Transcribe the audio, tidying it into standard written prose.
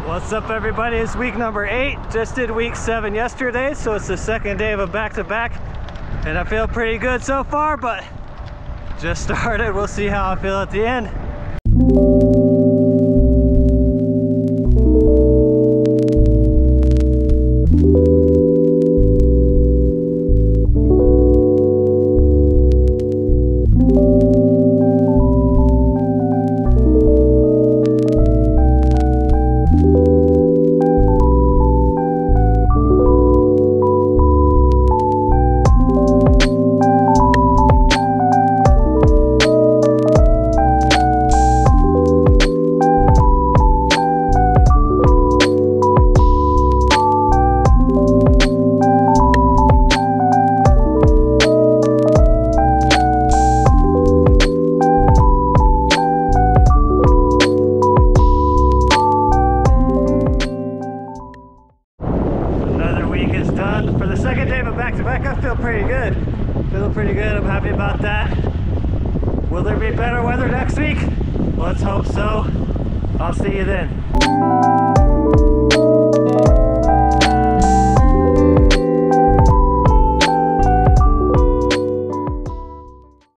What's up, everybody? It's week number 8. Just did week 7 yesterday, so it's the second day of a back-to-back, and I feel pretty good so far, but just started. We'll see how I feel at the end. For the second day of a back-to-back, I feel pretty good. I'm happy about that. Will there be better weather next week? Let's hope so. I'll see you then.